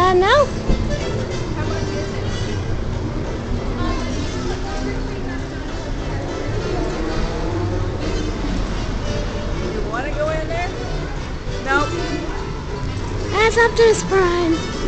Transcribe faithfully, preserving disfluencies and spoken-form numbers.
that now? How much is it? You want to go in there? Nope. That's Optimus Prime.